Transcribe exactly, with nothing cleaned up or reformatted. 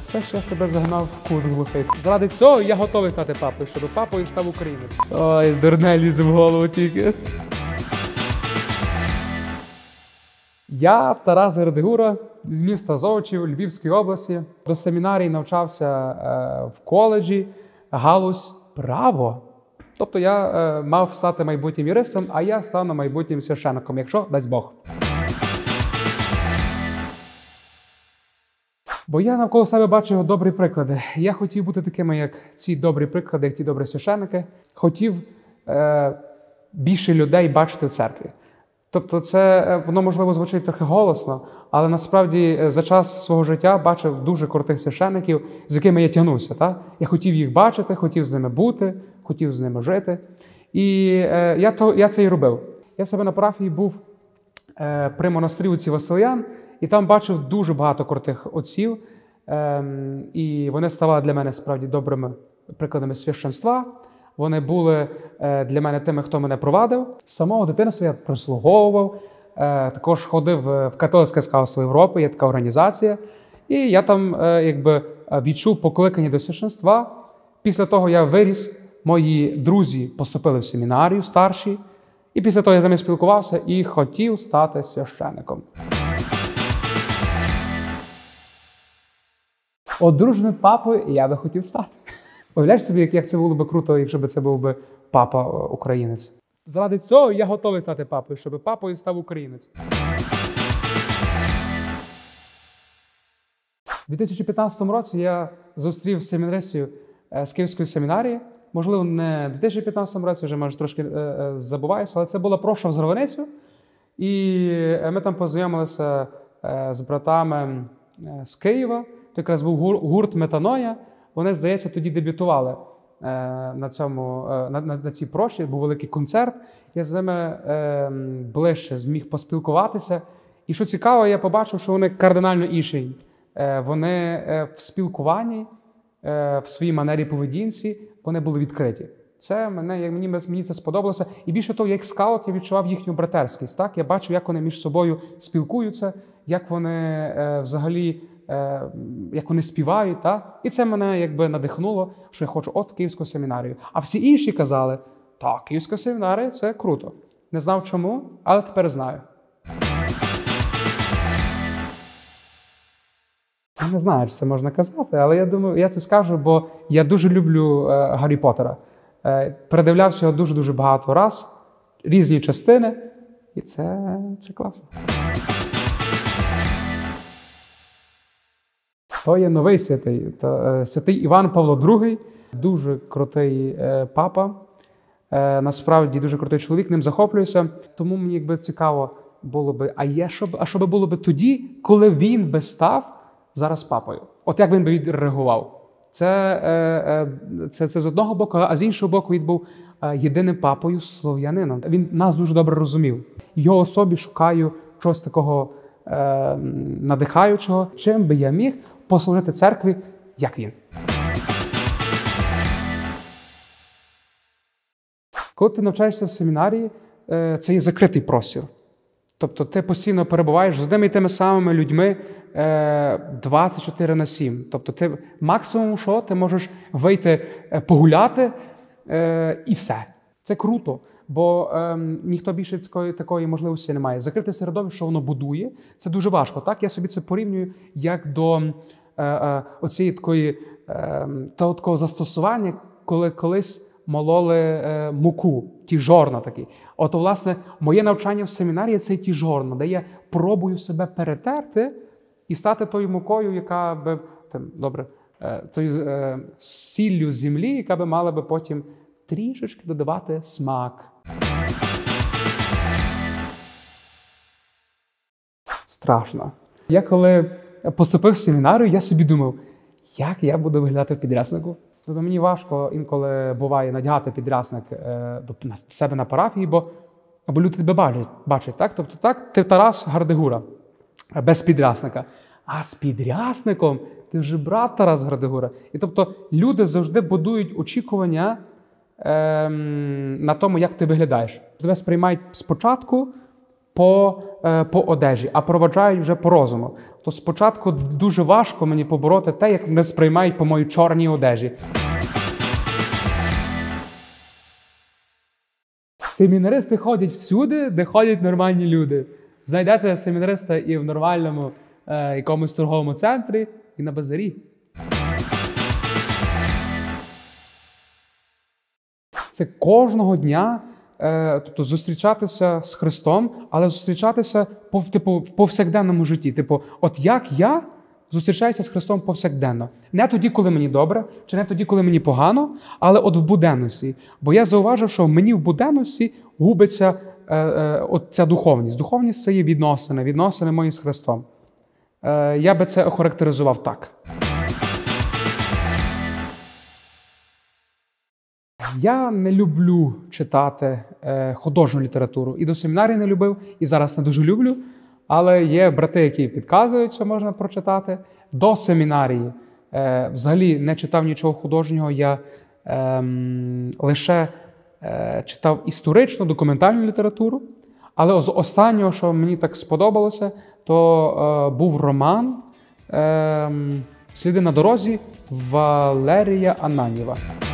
Все ж я себе загнав в кут глухий. Заради цього я готовий стати папою, щоб папою став українець. Ой, дурне лізе в голову тільки. Я Тарас Гардегура з міста Золочів Львівської області. До семінарії навчався е, в коледжі, галузь право. Тобто я е, мав стати майбутнім юристом, а я стану майбутнім священником, якщо дасть Бог. Бо я навколо себе бачив добрі приклади. Я хотів бути такими, як ці добрі приклади, як ті добрі священники. Хотів е, більше людей бачити в церкві. Тобто це, воно, можливо, звучить трохи голосно, але насправді за час свого життя бачив дуже крутих священників, з якими я тягнувся. Так? Я хотів їх бачити, хотів з ними бути, хотів з ними жити. І е, я, то, я це і робив. Я в себе на парафії був е, при монастирі отців Василиян, і там бачив дуже багато крутих отців. Е, і вони ставали для мене справді добрими прикладами священства. Вони були для мене тими, хто мене провадив. З самого дитинства я прислуговував, також ходив в Католицьке скаутство Європи, є така організація. І я там якби відчув покликання до священства. Після того я виріс, мої друзі поступили в семінарію старші. І після того я з ними спілкувався і хотів стати священником. Одруженим папою я би хотів стати. Уявляєш собі, як це було б круто, якщо б це був би папа-українець. Заради цього я готовий стати папою, щоб папою став українець. У дві тисячі п'ятнадцятому році я зустрів семінаристів з Київської семінарії. Можливо, не в дві тисячі п'ятнадцятому році, вже, може, трошки забуваюся, але це була проша в Зраveницю. І ми там познайомилися з братами з Києва. То якраз був гурт «Метаноя». Вони, здається, тоді дебютували е, на, цьому, е, на, на, на цій проші, був великий концерт. Я з ними е, ближче зміг поспілкуватися. І що цікаво, я побачив, що вони кардинально інші. Е, вони е, в спілкуванні, е, в своїй манері поведінці, вони були відкриті. Це мене, мені, мені це сподобалося. І більше того, як скаут, я відчував їхню братерськість. Так? Я бачив, як вони між собою спілкуються, як вони е, взагалі... як вони співають, та? І це мене якби надихнуло, що я хочу от Київську семінарію. А всі інші казали, так, Київська семінарія – це круто. Не знав чому, але тепер знаю. Я не знаю, чи це можна казати, але я думаю, я це скажу, бо я дуже люблю е, Гаррі Поттера. Е, передивлявся його дуже-дуже багато раз, різні частини, і це, це класно. То є новий святий. То, святий Іван Павло другий, дуже крутий е, папа, е, насправді дуже крутий чоловік, ним захоплююся. Тому мені якби цікаво було би, а, є, що, а що би було би тоді, коли він би став зараз папою? От як він би відреагував? Це, е, е, це, це з одного боку, а з іншого боку він був е, єдиним папою слов'янином. Він нас дуже добре розумів. Його особі шукаю чогось такого е, надихаючого. Чим би я міг послужити церкві, як він. Коли ти навчаєшся в семінарії, це є закритий простір. Тобто ти постійно перебуваєш з одними і тими самими людьми двадцять чотири на сім. Тобто ти максимум, що ти можеш вийти погуляти і все. Це круто, бо е, ніхто більше такої, такої можливості не має. Закрите середовище, що воно будує, це дуже важко. Так? Я собі це порівнюю як до е, е, оцієї такої, е, того такого застосування, коли колись мололи е, муку, ті жорна такі. От, власне, моє навчання в семінарії – це ті жорна, де я пробую себе перетерти і стати тою мукою, яка би, там, добре, е, тою е, сіллю землі, яка би мала би потім трішечки додавати смак. Страшно. Я коли поступив в семінарію, я собі думав, як я буду виглядати в підряснику. Тобто мені важко інколи буває надягати підрясник е, до себе на парафії, бо, бо люди тебе бачать, бачать, так? Тобто так, ти Тарас Гардегура, без підрясника. А з підрясником ти вже брат Тарас Гардегура. І тобто люди завжди будують очікування е, на тому, як ти виглядаєш. Тебе сприймають спочатку по, е, по одежі, а проваджають вже по розуму. то спочатку дуже важко мені побороти те, як мене сприймають по моїй чорній одежі. Семінаристи ходять всюди, де ходять нормальні люди. Знайдете семінариста і в нормальному е, якомусь торговому центрі, і на базарі. Це кожного дня, е, тобто зустрічатися з Христом, але зустрічатися по, типу, в повсякденному житті. Типу, от як я зустрічаюся з Христом повсякденно. Не тоді, коли мені добре, чи не тоді, коли мені погано, але от в буденності. Бо я зауважив, що мені в буденності губиться е, е, от ця духовність. Духовність – це є відносини, відносини мої з Христом. Е, я би це охарактеризував так. Я не люблю читати е, художню літературу. І до семінарії не любив, і зараз не дуже люблю. Але є брати, які підказують, що можна прочитати. До семінарії е, взагалі не читав нічого художнього. Я е, лише е, читав історичну, документальну літературу. Але з останнього, що мені так сподобалося, то е, був роман е, «Сліди на дорозі» Валерія Ананьєва.